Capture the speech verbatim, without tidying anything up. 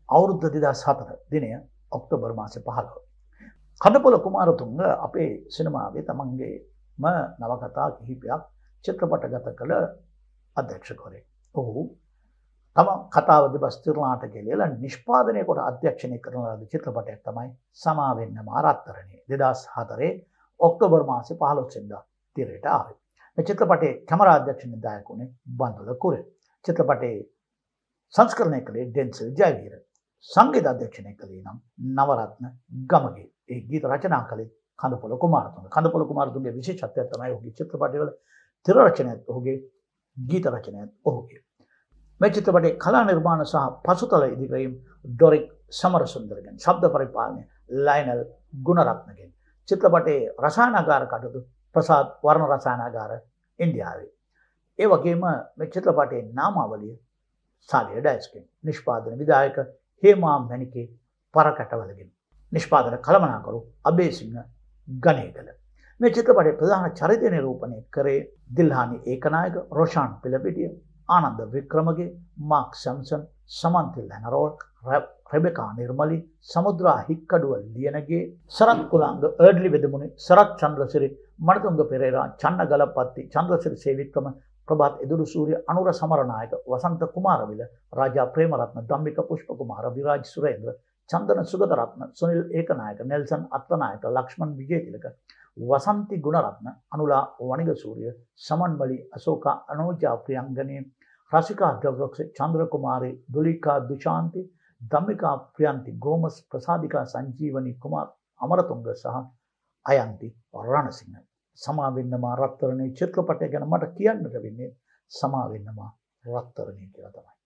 අවුරුද්ද දෙදහස් හතර දිනය ඔක්තෝබර් මාසේ පහළොව. කඳපොළ කුමාරතුංග අපේ සිනමාවේ තමන්ගේම නවකතා කිහිපයක් චිත්‍රපටගත කළ අධ්‍යක්ෂකවරයෙක්. ඔහු තම කතාව දෙබස් තිරනාටකය ලියලා නිෂ්පාදනය කොට අධ්‍යක්ෂණය කරන ලද චිත්‍රපටයක් තමයි සමා වෙන්න මා රත්තරනේ. දෙදහස් හතරේ ඔක්තෝබර් මාසේ පහළොව වෙනිදා තිරයට ආවේ. මේ චිත්‍රපටයේ කැමරා අධ්‍යක්ෂණය දායක වුණේ බන්දුල කුරේ. චිත්‍රපටයේ සංස්කරණය කළේ ඩෙන්සල් ජයවීර. සංගීත අධ්‍යක්ෂණය කළේ නම් නවරත්න ගමගේ. ඒ ගීත රචනා කළේ කඳපොළ කුමාරතුංග. කඳපොළ කුමාරතුංගගේ විශේෂත්වය තමයි ඔහුගේ චිත්‍රපටවල තිර රචනයත් ඔහුගේ ගීත රචනයත් ඔහුගේ. මේ චිත්‍රපටයේ කලා නිර්මාණ සහ පසුතල ඉදිකිරීම ඩොරික් සමරසුන්දරගෙන්, ශබ්ද පරිපාලනය ලයනල් ගුණරත්නගෙන්. චිත්‍රපටයේ රසායනාගාර කටයුතු ප්‍රසාද් වර්ණ රසායනාගාර ඉන්දියාවේ. ඒ වගේම මේ චිත්‍රපටයේ නාමාවලිය සාලිය ඩයස්ගෙන්. නිෂ්පාදන විධායක හේමා මැණිකේ පරකටවලගෙන්. නිෂ්පාදන කළමනාකරු අබේසිංහ ගණේගල. මේ චිත්‍රපටයේ ප්‍රධාන චරිත නිරූපණය කරේ දිල්හානි ඒකනායක, රොෂාන් පිලපිටිය, ආනන්ද වික්‍රමගේ, මාක් සැම්සන්, සමන්තිල් ලැනරෝල්, රෙබෙකා නිර්මලි, සමුද්‍රා හික්කඩුව ලියනගේ, සරත් කුලාංග, අර්ඩ්ලි වෙදමුණි, සරත් චන්ද්‍රසිරි, මණතුංග පෙරේරා, චන්න ගලපත්ති, චන්ද්‍රසිරි සේවික්‍රම, ප්‍රභාත් එදුරු සූරිය, අනුර සමරනායක, වසන්ත කුමාරවිල, රාජා ප්‍රේමරත්න, ධම්මික පුෂ්පකුමාර, විරාජ් සුරේන්ද්‍ර, චන්දන සුගතරත්න, සුනිල් ඒකනායක, නෙල්සන් අත්වනායක, ලක්ෂ්මන් විජේතිලක, වසන්ති ගුණරත්න, අනුලා වනිගසූරිය, සමන්මලි අශෝකා, අනෝජා ප්‍රියංගනේ, රසිකා ද්‍රව්‍රක්ෂ, චන්ද්‍ර කුමාරී, දුලිකා දුශාන්ති, ධම්මිකා ප්‍රියන්ති ගෝමස්, ප්‍රසාදිකා සංජීවනි කුමාර් අමරතුංග සහ අයන්ති රණසිංහ. සමා වෙන්න මා රත්තරනේ චිත්‍රපටය ගැන මට කියන්නට වෙන්නේ සමා වෙන්න මා රත්තරනේ කියලා තමයි.